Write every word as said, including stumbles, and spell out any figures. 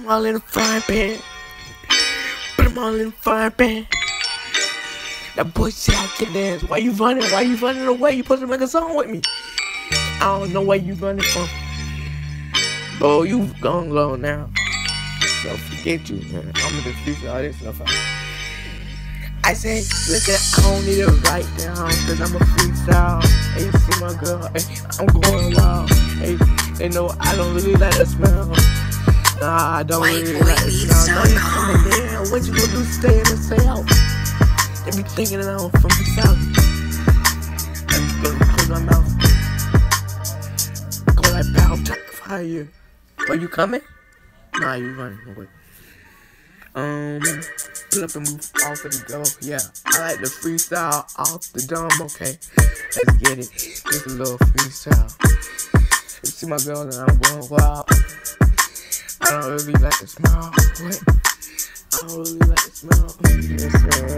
them all in the frying pan. Put them all in the frying pan. That boy said I can dance. Why you running? Why you running away? You supposed to make a song with me. I don't know where you running from. Bro, you gone low now. So forget you, man. I'm gonna freestyle all this stuff out. I say, listen, I don't need to write down, cause I'm a freestyle. Hey, you see my girl, hey, I'm going wild. Hey, they know I don't really like the smell. Nah, I don't really like the smell. No, you coming in, what you gonna do, stay in or stay out? They be thinking that I'm from the south. I'm just gonna close my mouth. Go like pow, try to fire you. Are you coming? Nah, you running away. Um, pull up and move off of the go. Yeah, I like the freestyle off the dome. Okay, let's get it. Just a little freestyle. You see my girl and I'm going wild. I don't really like the smile. What? I don't really like the smile. Yes, sir.